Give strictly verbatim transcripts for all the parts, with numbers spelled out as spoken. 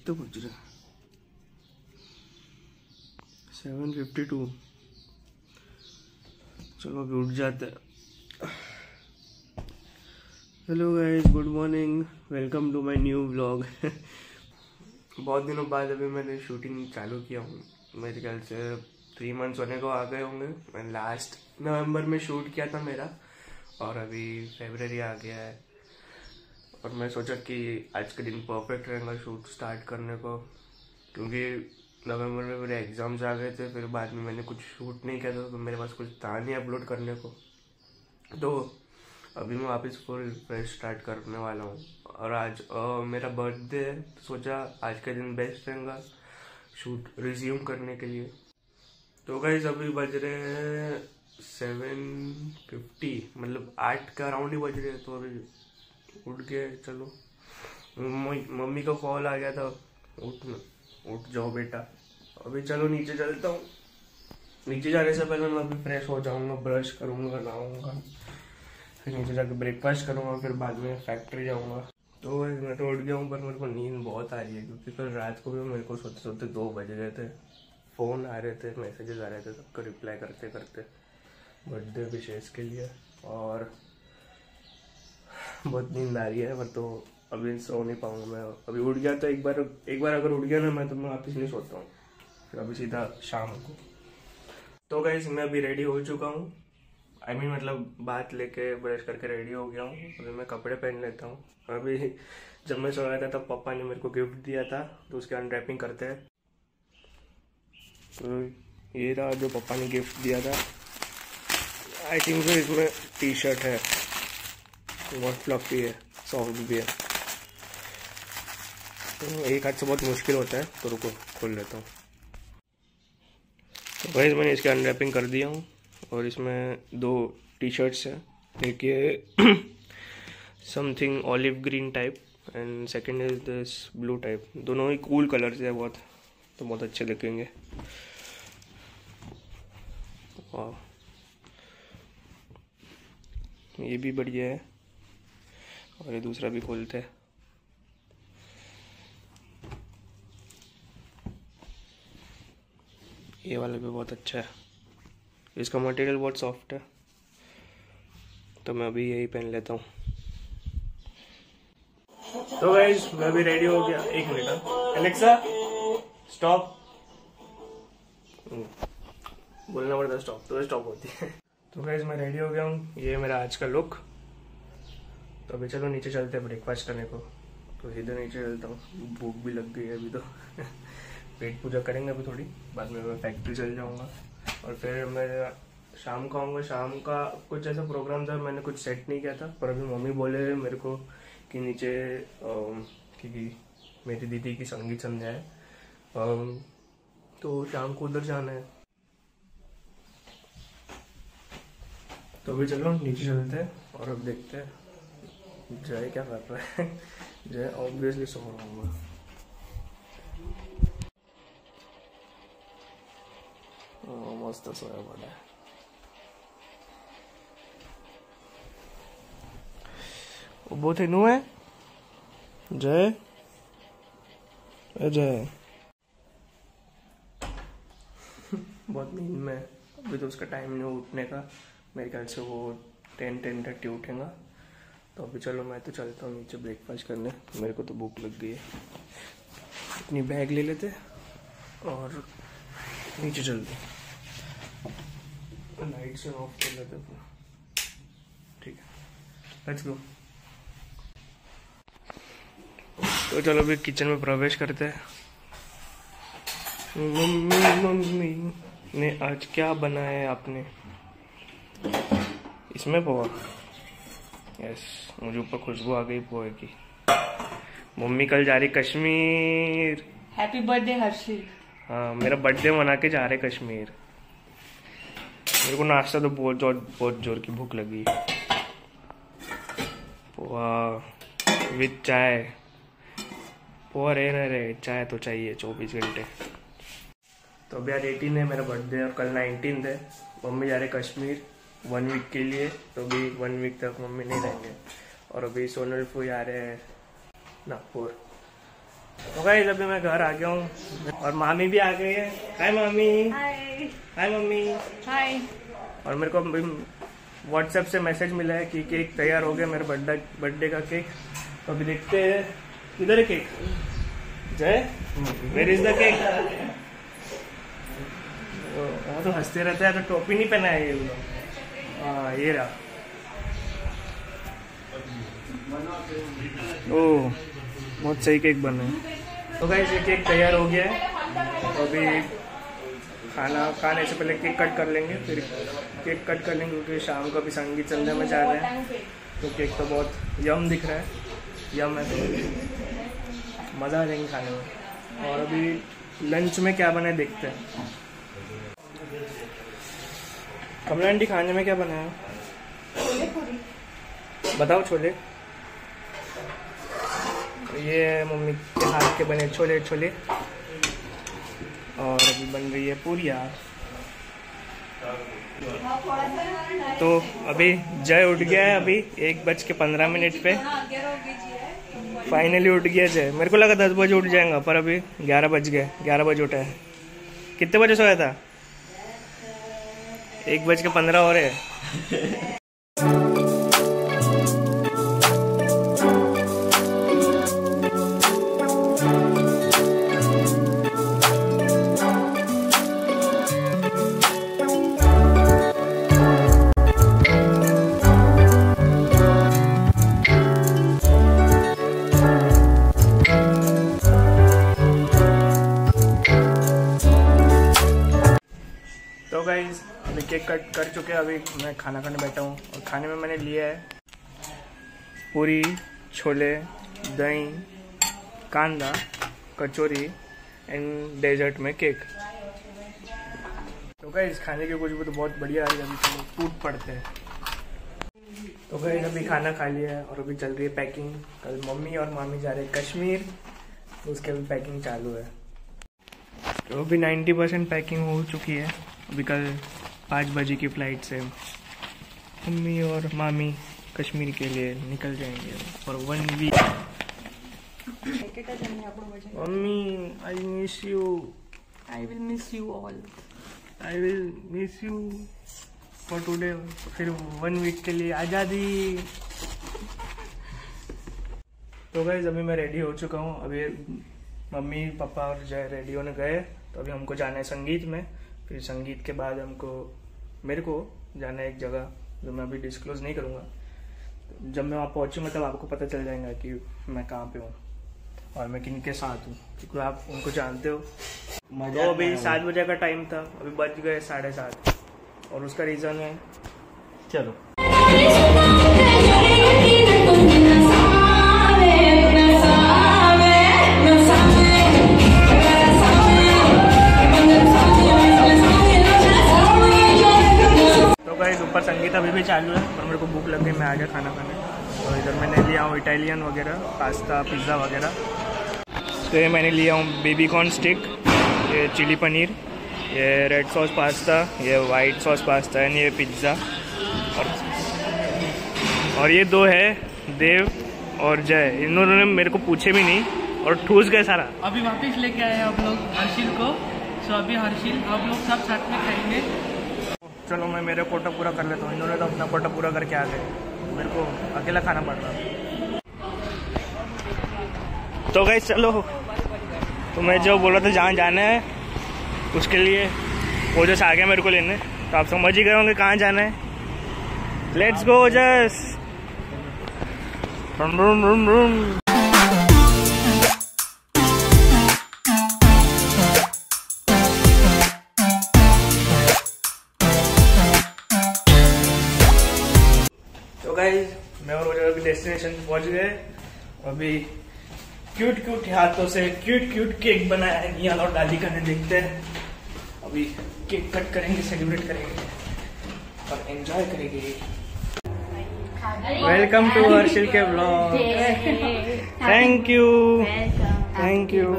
कितने बज रहे? Seven fifty two. चलो अभी उठ जाते हैं। Hello guys, good morning, welcome to my new vlog. बहुत दिनों बाद अभी मैंने शूटिंग चालू किया हूँ। मेरे ख्याल से थ्री मंथ्स होने को आ गए होंगे। मैं लास्ट नवंबर में शूट किया था मेरा, और अभी फरवरी आ गया है। और मैं सोचा कि आज के दिन परफेक्ट रहेगा शूट स्टार्ट करने को, क्योंकि नवंबर में मेरे एग्ज़ाम्स आ गए थे। फिर बाद में मैंने कुछ शूट नहीं किया था, तो मेरे पास कुछ था नहीं अपलोड करने को। तो अभी मैं वापस फुल फ्रेश स्टार्ट करने वाला हूँ। और आज आ, मेरा बर्थडे है, तो सोचा आज का दिन बेस्ट रहेगा शूट रिज्यूम करने के लिए। तो गाइस अभी बज रहे हैं सेवन फिफ्टी, मतलब आठ का अराउंड ही बज रहे हैं। तो अभी उठ के चलो, मम्मी का कॉल आ गया था, उठ उठ जाओ बेटा। अभी चलो नीचे चलता हूँ। नीचे जाने से पहले मैं अभी फ्रेश हो जाऊँगा, ब्रश करूँगा, नहाऊँगा, फिर नीचे जाकर ब्रेकफास्ट करूँगा, फिर बाद में फैक्ट्री जाऊँगा। तो मैं तो उठ गया हूँ, पर मेरे को नींद बहुत आ रही है, क्योंकि कल रात को भी मेरे को सोते सोते दो बज गए थे। फ़ोन आ रहे थे, मैसेजेस आ रहे थे, सबको रिप्लाई करते करते बर्थडे विशेष के लिए। और बहुत नींद आ रही है, पर तो अभी सो नहीं पाऊँगा मैं। अभी उठ गया तो एक बार एक बार अगर उठ गया ना मैं, तो मैं वापस नहीं सोता हूँ, फिर अभी सीधा शाम को। तो गाइस मैं अभी रेडी हो चुका हूँ। आई I मीन mean, मतलब बात लेके ब्रश करके रेडी हो गया हूँ। अभी मैं कपड़े पहन लेता हूँ। अभी जब मैं सो रहा था तब पापा ने मेरे को गिफ्ट दिया था, तो उसकी अनरैपिंग करते हैं। तो ये रहा जो पापा ने गिफ्ट दिया था। आई थिंक so इसमें टी शर्ट है, बहुत फ्लफी है, सॉफ्ट भी है। तो एक हाथ से बहुत मुश्किल होता है, तो रुको खोल लेता हूँ। तो भाई मैंने इसकी अनरैपिंग कर दिया हूँ, और इसमें दो टी शर्ट्स हैं। एक ये something olive green type, and second is this blue type. दोनों ही कूल कलर्स है बहुत, तो बहुत अच्छे दिखेंगे। वाह, ये भी बढ़िया है। और ये दूसरा भी खोलते हैं। ये वाला भी बहुत अच्छा है, इसका मटेरियल बहुत सॉफ्ट है, तो मैं अभी यही पहन लेता हूँ। तो गाइस मैं अभी रेडी हो गया। एक मिनट, एलेक्सा स्टॉप। बोलना पड़ता स्टॉप, तो स्टॉप होती है। तो गाइस मैं रेडी हो गया हूँ, ये मेरा आज का लुक। तो अभी चलो नीचे चलते हैं ब्रेकफास्ट करने को। तो सीधे नीचे चलता हूँ, भूख भी लग गई है अभी तो। पेट पूजा करेंगे अभी थोड़ी, बाद में मैं फैक्ट्री चल जाऊँगा। और फिर मैं शाम को आऊँगा। शाम का कुछ ऐसा प्रोग्राम था, मैंने कुछ सेट नहीं किया था, पर अभी मम्मी बोले मेरे को कि नीचे, क्योंकि मेरी दीदी की संगीत संध्या है, तो शाम को उधर जाना है। तो अभी चलो नीचे चलते हैं, और अब देखते हैं जय क्या कर रहा है। जय ऑब्वियसली सो रहा हूँ। मस्त सोया पड़ा है। वो थे नु है जय, जय बहुत नींद में। अभी तो उसका टाइम नहीं उठने का, मेरे ख्याल से वो टेन टेन थर्टी उठेगा। तो अभी चलो मैं तो चलता हूँ नीचे ब्रेकफास्ट करने, मेरे को तो भूख लग गई है। अपनी बैग ले लेते और नीचे चलते, लाइट से ऑफ कर लेते अपना। ठीक है, लेट्स गो। तो चलो अभी किचन में प्रवेश करते हैं। मम्मी मम्मी ने आज क्या बनाया है आपने? इसमें पोहा। यस, मुझे ऊपर खुशबू आ गई पोहे की। मम्मी कल जा रही कश्मीर। हैप्पी बर्थडे हर्षित। हाँ, मेरा बर्थडे मना के जा रहे कश्मीर। मेरे को नाश्ता तो बहुत जोर बहुत जोर की भूख लगी। पोहा विद चाय। पोहा रहे ना रहे, चाय तो चाहिए चौबीस घंटे। तो अभी आज एटीन है मेरा बर्थडे, और कल नाइनटीन है। मम्मी जा रहे कश्मीर वन वीक के लिए, तो अभी वन वीक तक मम्मी नहीं रहेंगे। और अभी सोनल फूई आ रहे हैं नागपुर, तो गाइस अभी मैं घर आ गया हूँ और मामी भी आ गई है। हाय मामी। हाय। Hi mummy. हाय। और मेरे को व्हाट्सएप से मैसेज मिला है कि केक तैयार हो गया, मेरे बर्थडे बर्थडे का केक। तो अभी देखते हैं किधर है केक। जय, वेयर इज द केक? वो तो हंसते रहते हैं, तो टोपी नहीं पहना है ये लोग। हाँ ये रहा। ओह बहुत सही केक बना है। तो गाइस ये केक तैयार हो गया है। तो अभी खाना खाने से पहले केक कट कर लेंगे, फिर केक कट कर लेंगे क्योंकि शाम को अभी संगीत संध्या में जा रहे हैं। तो केक तो बहुत यम दिख रहा है, यम है, तो मज़ा आ जाएंगे खाने में। और अभी लंच में क्या बना है देखते हैं। कमला आंटी खाने में क्या बनाया? छोले पूरी। बताओ। छोले। ये मम्मी के हाथ के बने छोले छोले। और अभी बन रही है पूरियाँ। तो अभी जय उठ गया है, अभी एक बज के पंद्रह मिनट पे फाइनली उठ गया जय। मेरे को लगा दस बजे उठ जाएगा, पर अभी ग्यारह बज गए। ग्यारह बजे उठा है। कितने बजे सोया था? एक बज के पंद्रह हो रहे हैं। तो गाइस अभी केक कट कर चुके हैं, अभी मैं खाना खाने बैठा हूँ। और खाने में मैंने लिया है पूरी, छोले, दही, कांदा, कचौरी एंड डेजर्ट में केक। तो गाइस खाने की खुशबू तो बहुत बढ़िया आ रही है, अभी तो टूट पड़ते हैं। तो गाइस अभी खाना खा लिया है और अभी चल रही है पैकिंग। कल मम्मी और मामी जा रहे हैं कश्मीर, तो उसके अभी पैकिंग चालू है। तो अभी नाइन्टी परसेंट पैकिंग हो चुकी है। अभी कल पाँच बजे की फ़्लाइट से मम्मी और मामी कश्मीर के लिए निकल जाएंगे for one week. Mummy I miss you. I will miss you all. I will miss you for today. फिर वन वीक के लिए आज़ादी। तो गाइस अभी मैं रेडी हो चुका हूँ। अभी मम्मी पापा और जय रेडी होने गए, तो अभी हमको जाना है संगीत में। फिर संगीत के बाद हमको मेरे को जाना है एक जगह जो मैं अभी डिस्क्लोज नहीं करूँगा। जब मैं वहाँ पहुँचूँगा तब आपको पता चल जाएगा कि मैं कहाँ पे हूँ और मैं किन के साथ हूँ, क्योंकि आप उनको जानते हो। तो अभी सात बजे का टाइम था, अभी बज गए साढ़े सात, और उसका रीज़न है, चलो ऊपर संगीत अभी भी चालू है, पर मेरे को भूख लग गई, मैं आ गया खाना खाने। और इधर मैंने लिया हूँ इटालियन वगैरह, पास्ता, पिज़्ज़ा वगैरह। तो ये मैंने लिया हूँ बेबी कॉर्न स्टिक, ये चिली पनीर, ये रेड सॉस पास्ता, ये वाइट सॉस पास्ता एंड ये पिज़्ज़ा। और और ये दो है देव और जय, इन्होंने ने मेरे को पूछे भी नहीं और ठूस गए सारा। अभी वापस लेके आए हैं आप लोग हर्षिल को, सो अभी हर्षिल आप लोग सब साथ में खाएंगे। चलो मैं मेरा कोटा पूरा कर लेता हूँ, इन्होंने तो अपना कोटा पूरा करके आ गए, मेरे को अकेला खाना पड़ रहा। तो गाइस चलो, तो मैं जो बोला था जहाँ जाना है उसके लिए ओजस आ गया मेरे को लेने, तो आप समझ ही गए होंगे कहाँ जाना है। Let's go Ojas. Room room room room. तो गाइस मैं और ओजस अभी डेस्टिनेशन पहुंच गए। अभी क्यूट क्यूट हाथों से क्यूट क्यूट केक बनाया है नियाल और दादी का, ने देखते हैं। अभी केक कट करेंगे, सेलिब्रेट करेंगे और एंजॉय करेंगे। वेलकम टू हर्षिल के व्लॉग। Thank you thank you.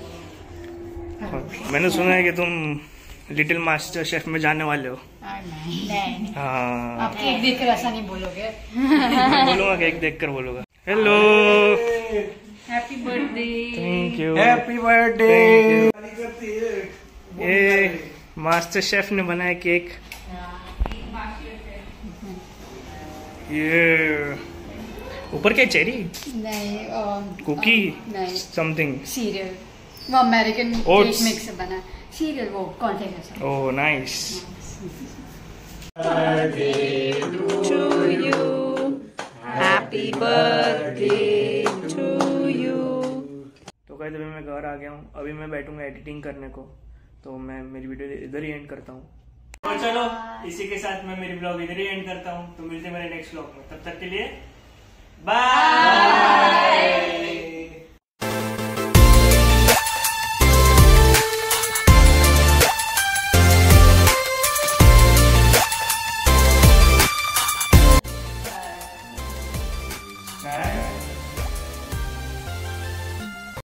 मैंने सुना है कि तुम लिटिल मास्टर शेफ में जाने वाले हो। नहीं, हाँ, आप केक देख कर ऐसा नहीं बोलोगे। मैं बोलूंगा, केक देख कर बोलूंगा। Hello happy birthday. Thank you. Happy birthday. ये मास्टर शेफ ने बनाया केक। ये ऊपर क्या चेरी नहीं कुकी नहीं समथिंग सीरियल वो अमेरिकन Oats. केक मिक्स से बना है सीरियल वो कॉर्नफ्लेक्स है oh nice. Happy birthday to you. तो गाइस अभी मैं घर आ गया हूँ, अभी मैं बैठूंगा एडिटिंग करने को, तो मैं मेरी वीडियो इधर ही एंड करता हूँ। तो चलो इसी के साथ मैं मेरी ब्लॉग इधर ही एंड करता हूँ, तो मिलते हैं मेरे नेक्स्ट ब्लॉग में, तब तक के लिए बाय।